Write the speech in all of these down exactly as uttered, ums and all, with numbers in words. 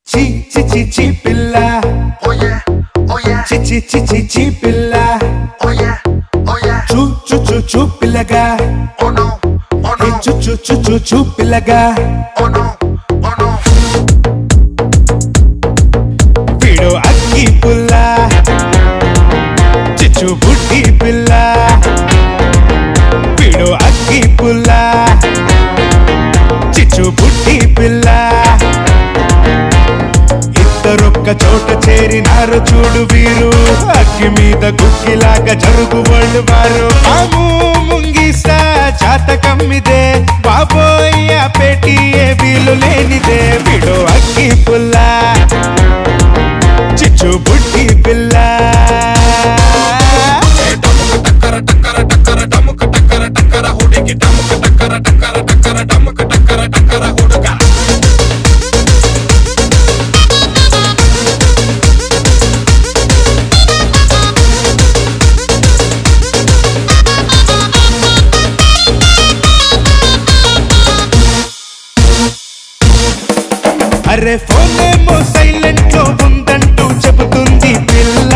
చి చి చి చి పిల్ల Oh yeah, oh yeah, చి చి చి చి చి పిల్ల oh yeah, oh yeah. చూ చూ చూ చూ పిల్లగా Oh no, oh హే no, చూ చూ చూ చూ చూ పిల్లగా oh no, oh no. వీడు అగ్గి పుల్ల చిచ్చు బుడ్డి పిల్ల వీడు అగ్గి పుల్ల చిచ్చు బుడ్డి పిల్ల ఇద్దరొక్క చోట చేరినారు చూడు వీరు అగ్గి మీద గుక్కిలాగా జరుగు వాళ్ళు వారు మాము ముంగిసా జాతకమ్మిదే బాబోయ్య పెట్టి ఏ వీలు లేనిదే వీడు అగ్గి పుల్ల చిచ్చు బుడ్డి పిల్ల టక్కర టక్కర టక్కర టముక టక్కర టక్కర హుడికి టముక టక్కర టక్కర టక్కర టముక టక్కర టక్కర హుడుక. అరే ఫోన్ ఏమో సైలెంట్ లో ఉందంటూ చెబుతుంది పిల్ల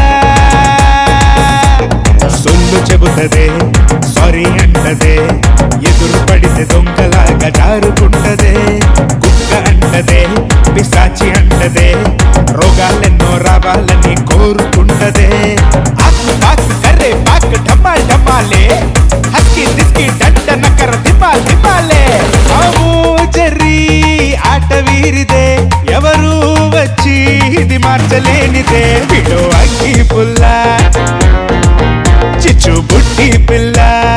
సొల్లు చెబుతదే సారీ అంటదే ఎదురు పడితే దొంగలాగా జారుకుంటదే కుక్క అంటదే పిశాచి అంటదే రోగాలెన్నో రావాలని కోరుకుంటదే ఆకు పాకు కర్రే పాకు ఢమాల్ ఢమాలే హస్కి దిస్కి డండ నకర దిమాల్ దిమాలే మాము జర్రీ ఆట వీరిదే ఎవరు వచ్చి ఇది మార్చలేనిదే వీడు అగ్గి పుల్ల చిచ్చు బుడ్డి పిల్ల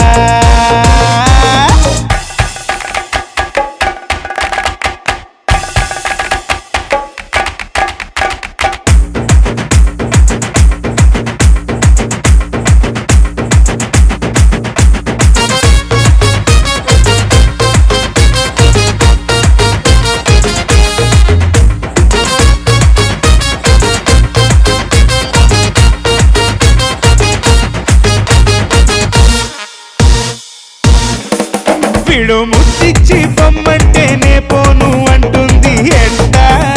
వీడు ముద్దిచ్చి బొమ్మంటేనే పోను అంటుంది ఎండ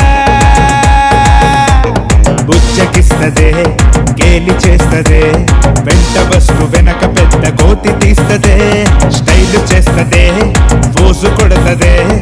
బుచ్చకిస్తదే గేలి చేస్తదే వెంట వస్తు వెనక పెద్ద కోతి తీస్తదే స్టైల్ చేస్తదే పోసు కొడతదే